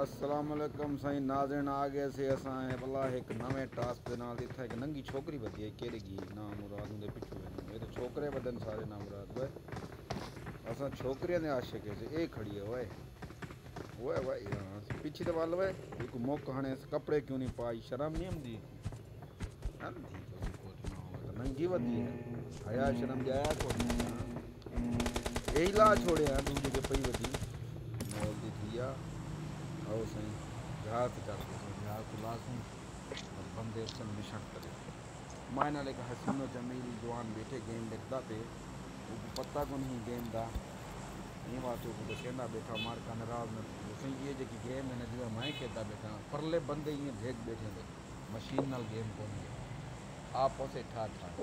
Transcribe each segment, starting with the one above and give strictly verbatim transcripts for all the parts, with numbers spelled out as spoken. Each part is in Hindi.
अस्सलाम वालेकुम साईं नाज़रीन आ गए से असां भला एक नवे टास्क दे नाल इत्थे एक नंगी छोकरी वधी है केड़े गी ना मुराद दे पिछू वेंदो ए तो छोकरे वधन सारे ना मुराद वे असां छोकरियां दे आशिक से ए खड़ी है ओए ओए भाई हां पीछे तो वाल वे एक मोक हणे कपड़े क्यों नहीं पाई शर्म नहीं आंदी हां दी तो कोट ना हो तो नंगी वधी है हया शर्म जाया को ए ला छोड़े दूजे के पई वधी मोल दी थिया आओ सही जहाज चल रहे जहाज तो लासूं और बंदे सन मिशन करे मायना लेकर हसीनो जमील जवान बैठे गेम देखता पे वो पता को नहीं गेम दा ये बात को बसेंदा बैठा मार का नाराज न सही ये जो गेम है ना जो मैं कहता बैठा परले बंदे ये भेज बैठे थे मशीन नाल गेम को नहीं आप से ठा ठा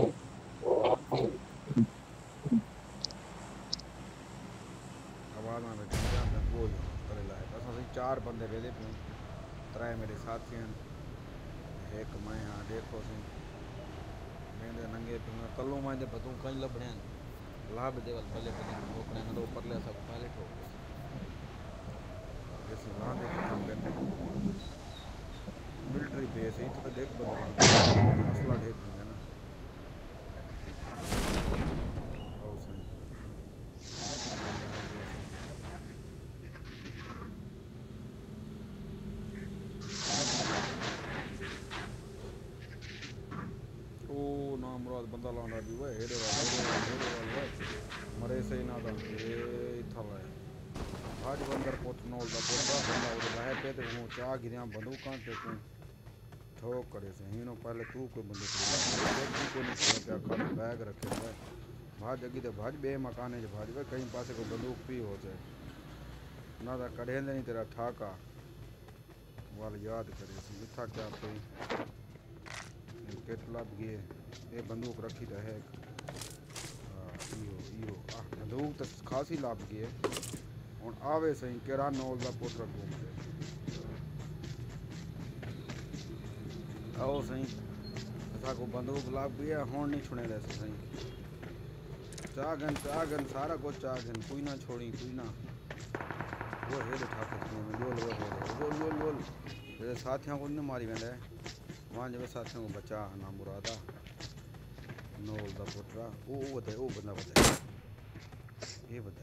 आवाज़ में बैठे मैं बोल करे लाए असां सही चार बंदे वेले पे त्रै मेरे साथी हैं एक मैं हाँ देखो सही मेरे नंगे कल्लू मैं बतूं कहीं लभणे लाभ देवल पहले पहले ठोकने न तो परले सब पहले ठोक जैसे वहाँ देख काम करने मिलिट्री बेस है तो देख बंदे असला ढेर होंगे ना और सही ना मुराद बंदा लाना भी हुआ हेडे वाला हेडे वाला मरे सही ना था ये था है आज बंदर पोत नोल दा पोता बंदा उड़ रहा पे तो वो चा गिरिया बंदूकां ते तू ठोक करे से हिनो पहले तू कोई बंदूक नहीं को नहीं पे खाली बैग रखे हुए भाज अगी ते भाज बे मकाने जे भाज वे कहीं पासे को बंदूक पी हो जाए ना दा कढ़े नहीं तेरा ठाका वाल याद करे से इथा क्या कोई केटला गए ये बंदूक रखी तो है इो इो आ बंदूक तो खासी लाभ गई है और आवे सही केरा नौल का पुत्र घूम दे आओ सही असा को बंदूक लाभ गई है हों नहीं छुने दे सही चागन चागन सारा कुछ चागन कोई ना छोड़ी कोई ना वो हेड ठाक में लोल लोल लोल लोल मेरे साथियों को नहीं मारी वेंदे वहाँ जब साथियों को बचा ना मुरादा नौल दा पुत्रा ओ ओ बता ओ बंदा बता ये बता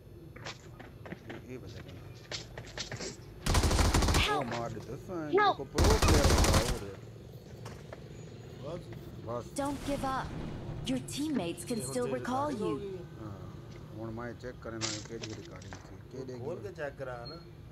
ये बता ओ मार दे सां को प्रो प्लेयर बता और बस Don't give up. Your teammates can still recall you. हां हुन मैं चेक करना केडी रिकॉर्डिंग थी केडी खोल के चेक करा ना